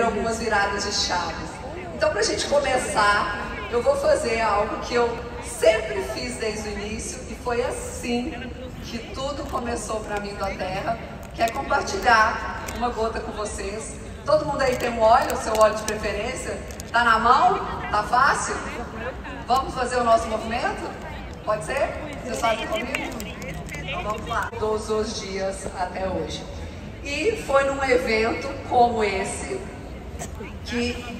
algumas viradas de chaves. Então, para a gente começar, eu vou fazer algo que eu sempre fiz desde o início e foi assim que tudo começou para mim da Terra, que é compartilhar uma gota com vocês. Todo mundo aí tem um óleo, o seu óleo de preferência? Tá na mão? Tá fácil? Vamos fazer o nosso movimento? Pode ser? Vocês fazem comigo? Então vamos lá. Todos os dias até hoje. E foi num evento como esse que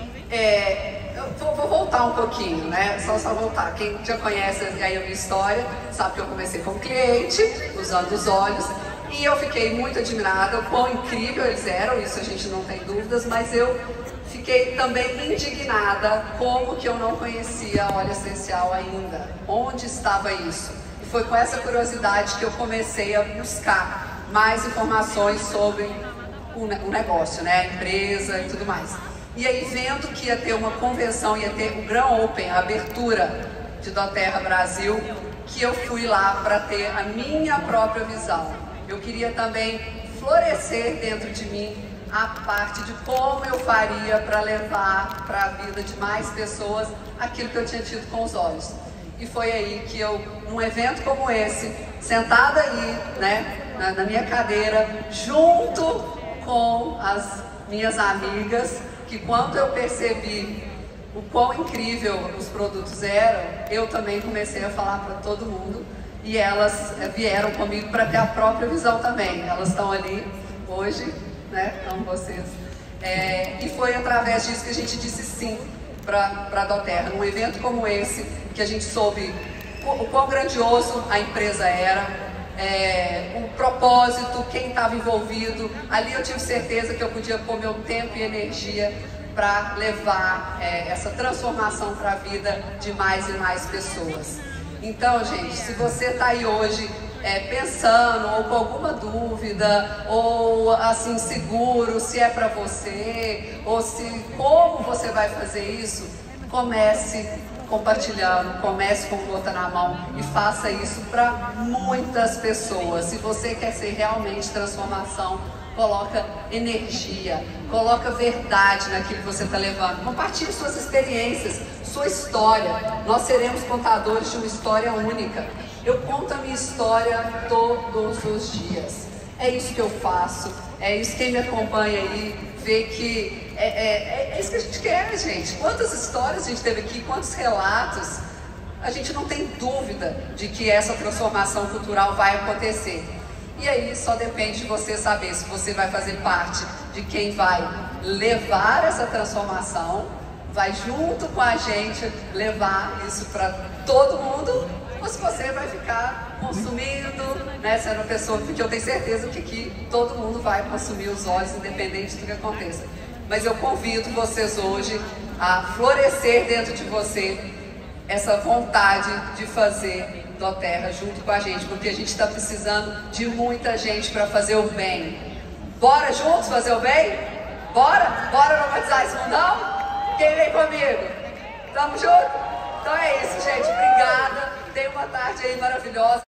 eu vou voltar um pouquinho, né? Só voltar. Quem já conhece aí a minha história sabe que eu comecei como cliente, usando os olhos, e eu fiquei muito admirada, o quão incrível eles eram, isso a gente não tem dúvidas, mas eu fiquei também indignada como que eu não conhecia óleo essencial ainda. Onde estava isso? E foi com essa curiosidade que eu comecei a buscar mais informações sobre o negócio, né? A empresa e tudo mais. E aí, vendo que ia ter uma convenção, ia ter o Grand Open, a abertura de doTERRA Brasil, que eu fui lá para ter a minha própria visão. Eu queria também florescer dentro de mim a parte de como eu faria para levar para a vida de mais pessoas aquilo que eu tinha tido com os olhos. E foi aí que eu, num evento como esse, sentada aí, né, na minha cadeira, junto com as minhas amigas, que quando eu percebi o quão incrível os produtos eram, eu também comecei a falar para todo mundo e elas vieram comigo para ter a própria visão também. Elas estão ali hoje, né, com vocês. E foi através disso que a gente disse sim para a doTERRA, num evento como esse, que a gente soube o quão grandioso a empresa era, o propósito, quem estava envolvido. Ali eu tive certeza que eu podia pôr meu tempo e energia para levar essa transformação para a vida de mais e mais pessoas. Então, gente, se você está aí hoje pensando ou com alguma dúvida ou assim inseguro se é para você ou se como você vai fazer isso, comece compartilhando, comece com gota na mão e faça isso para muitas pessoas. Se você quer ser realmente transformação, coloca energia, coloca verdade naquilo que você está levando. Compartilhe suas experiências, sua história. Nós seremos contadores de uma história única. Eu conto a minha história todos os dias. É isso que eu faço, é isso que quem me acompanha aí vê que é isso que a gente quer, gente. Quantas histórias a gente teve aqui, quantos relatos. A gente não tem dúvida de que essa transformação cultural vai acontecer. E aí só depende de você saber se você vai fazer parte de quem vai levar essa transformação, vai junto com a gente levar isso para todo mundo, ou se você vai ficar consumindo, né, sendo uma pessoa, porque eu tenho certeza que aqui todo mundo vai consumir os óleos, independente do que aconteça. Mas eu convido vocês hoje a florescer dentro de você essa vontade de fazer doTERRA junto com a gente, porque a gente está precisando de muita gente para fazer o bem. Bora juntos fazer o bem? Bora? Bora romantizar esse mundão? Quem vem comigo? Tamo junto? Então é isso, gente. Obrigada. Tenha uma tarde aí maravilhosa.